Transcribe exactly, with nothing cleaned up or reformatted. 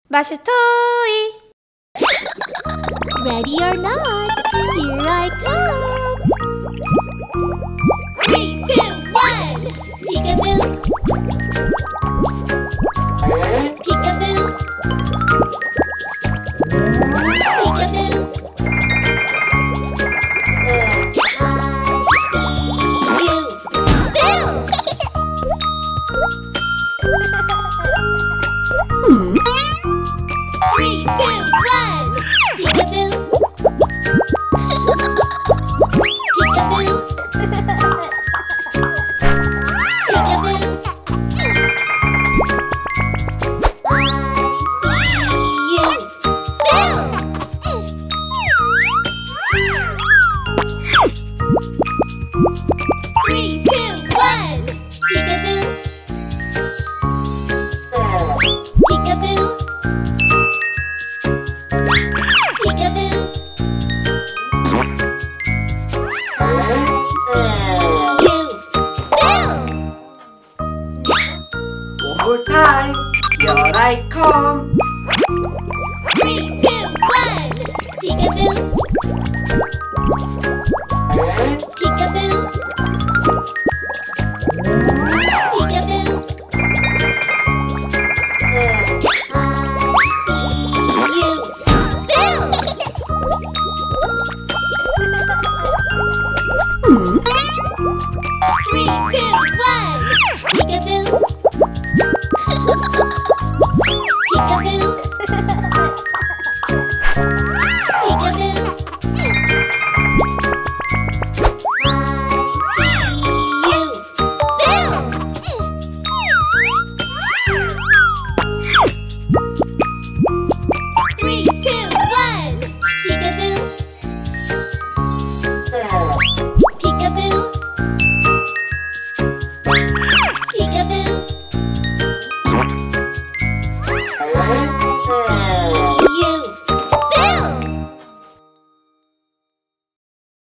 Bash toy. Ready or not, here I come! Three, two, one! Peekaboo! Peekaboo! Peekaboo! Three, two, one! Peekaboo! Peekaboo! Peekaboo! I see you! Bill! Three, two, one! Peekaboo! Peekaboo! Peekaboo! I see you! Bill! One more time, here I come. Three, two, one! Peekaboo!